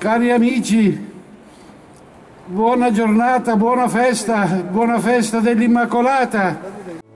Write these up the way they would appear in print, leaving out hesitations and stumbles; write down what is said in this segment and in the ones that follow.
Cari amici, buona giornata, buona festa dell'Immacolata.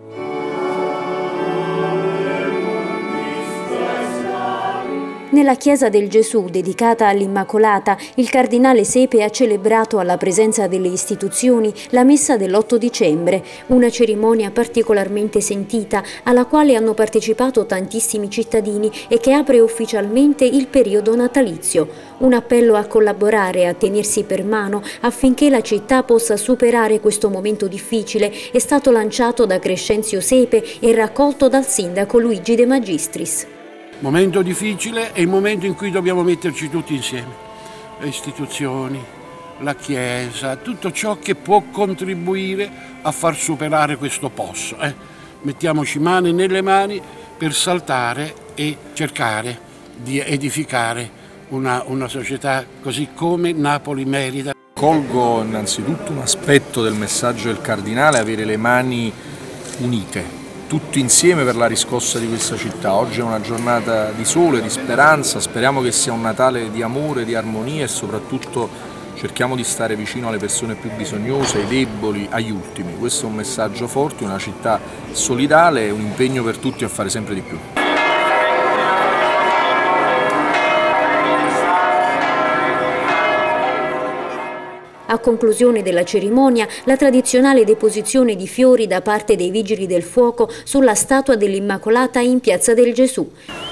Nella chiesa del Gesù, dedicata all'Immacolata, il cardinale Sepe ha celebrato alla presenza delle istituzioni la messa dell'8 dicembre, una cerimonia particolarmente sentita alla quale hanno partecipato tantissimi cittadini e che apre ufficialmente il periodo natalizio. Un appello a collaborare e a tenersi per mano affinché la città possa superare questo momento difficile è stato lanciato da Crescenzio Sepe e raccolto dal sindaco Luigi De Magistris. Momento difficile è il momento in cui dobbiamo metterci tutti insieme, le istituzioni, la Chiesa, tutto ciò che può contribuire a far superare questo posso. Mettiamoci mani nelle mani per saltare e cercare di edificare una società così come Napoli merita. Colgo innanzitutto un aspetto del messaggio del cardinale, avere le mani unite. Tutti insieme per la riscossa di questa città. Oggi è una giornata di sole, di speranza, speriamo che sia un Natale di amore, di armonia e soprattutto cerchiamo di stare vicino alle persone più bisognose, ai deboli, agli ultimi. Questo è un messaggio forte, una città solidale e un impegno per tutti a fare sempre di più. A conclusione della cerimonia, la tradizionale deposizione di fiori da parte dei Vigili del Fuoco sulla statua dell'Immacolata in Piazza del Gesù.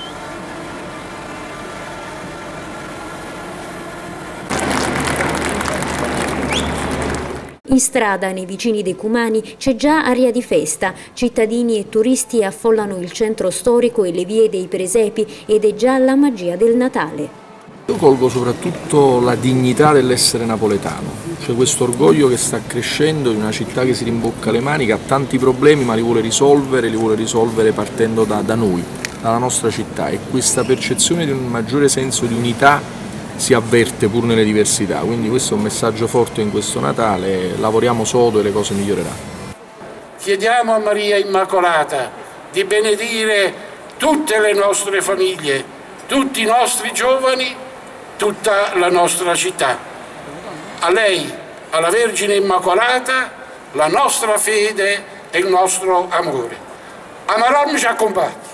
In strada, nei vicini decumani, c'è già aria di festa. Cittadini e turisti affollano il centro storico e le vie dei presepi ed è già la magia del Natale. Io colgo soprattutto la dignità dell'essere napoletano, cioè questo orgoglio che sta crescendo in una città che si rimbocca le maniche, ha tanti problemi ma li vuole risolvere partendo da noi, dalla nostra città, e questa percezione di un maggiore senso di unità si avverte pur nelle diversità, quindi questo è un messaggio forte in questo Natale, lavoriamo sodo e le cose miglioreranno. Chiediamo a Maria Immacolata di benedire tutte le nostre famiglie, tutti i nostri giovani, tutta la nostra città. A lei, alla Vergine Immacolata, la nostra fede e il nostro amore. Amaram ci accompagna.